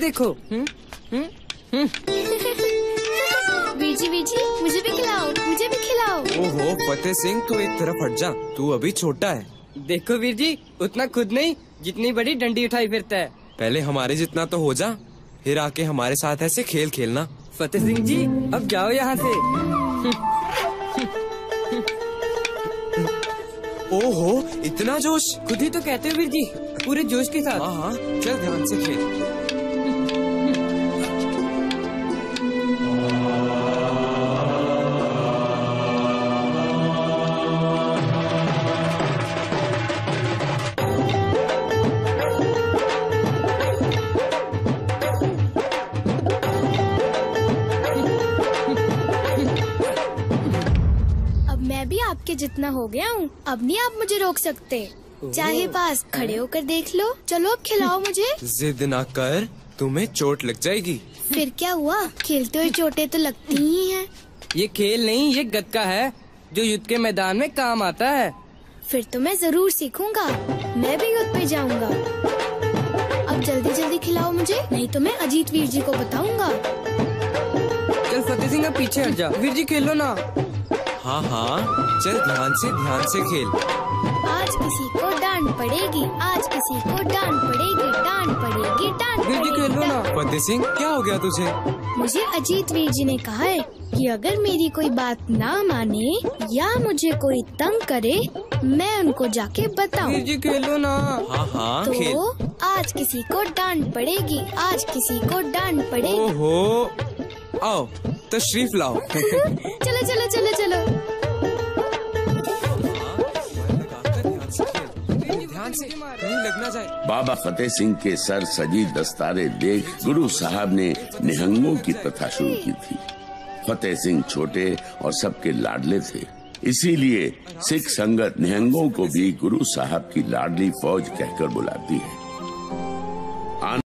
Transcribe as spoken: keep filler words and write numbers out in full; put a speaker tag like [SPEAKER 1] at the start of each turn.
[SPEAKER 1] देखो। हम्म हम्म हम्म।
[SPEAKER 2] वीर जी वीर जी मुझे भी खिलाओ, मुझे भी खिलाओ।
[SPEAKER 3] ओहो फतेह सिंह, तू एक तरफ हट जा, तू अभी छोटा है।
[SPEAKER 1] देखो वीर जी, उतना खुद नहीं जितनी बड़ी डंडी उठाई फिरता है।
[SPEAKER 3] पहले हमारे जितना तो हो जा, फिर आके हमारे साथ ऐसे खेल खेलना।
[SPEAKER 1] फतेह सिंह जी अब जाओ यहाँ से।
[SPEAKER 3] ओहो इतना जोश।
[SPEAKER 1] खुद ही तो कहते हो वीर जी, पूरे जोश के साथ।
[SPEAKER 3] हाँ हाँ चल ध्यान से खेल।
[SPEAKER 2] मैं भी आपके जितना हो गया हूँ, अब नहीं आप मुझे रोक सकते। चाहे पास खड़े होकर देख लो। चलो अब खिलाओ मुझे।
[SPEAKER 3] जिद ना कर, तुम्हें चोट लग जाएगी।
[SPEAKER 2] फिर क्या हुआ, खेलते हुए चोटें तो लगती ही हैं।
[SPEAKER 1] ये खेल नहीं, ये गतका है जो युद्ध के मैदान में काम आता है।
[SPEAKER 2] फिर तो मैं जरूर सीखूंगा, मैं भी युद्ध पे जाऊंगा। अब जल्दी जल्दी खिलाओ मुझे, नहीं तो मैं अजीत वीर जी को बताऊंगा।
[SPEAKER 1] चल फतेह सिंह अब पीछे हट जा, वीर जी खेलो ना।
[SPEAKER 3] हाँ हाँ चल ध्यान से ध्यान से खेल।
[SPEAKER 2] आज किसी को डांट पड़ेगी, आज किसी को डांट पड़ेगी, डांट पड़ेगी, डांट
[SPEAKER 1] वीर जी खेलो ना।
[SPEAKER 3] फतेह सिंह क्या हो गया तुझे?
[SPEAKER 2] मुझे अजीत वीर जी ने कहा है कि अगर मेरी कोई बात ना माने या मुझे कोई तंग करे, मैं उनको जाके बताऊं।
[SPEAKER 1] वीर जी खेलो ना।
[SPEAKER 3] हाँ हाँ
[SPEAKER 2] तो
[SPEAKER 3] खेल।
[SPEAKER 2] आज किसी को डांट पड़ेगी, आज किसी को डांट पड़ेगी।
[SPEAKER 3] ओहो आओ तशरीफ लाओ।
[SPEAKER 2] चलो चलो चलो चलो।
[SPEAKER 3] ध्यान से कहीं लग ना जाए।
[SPEAKER 4] बाबा फतेह सिंह के सर सजी दस्तारे देख गुरु साहब ने निहंगों की प्रथा शुरू की थी। फतेह सिंह छोटे और सबके लाडले थे, इसीलिए सिख संगत निहंगों को भी गुरु साहब की लाडली फौज कहकर बुलाती है।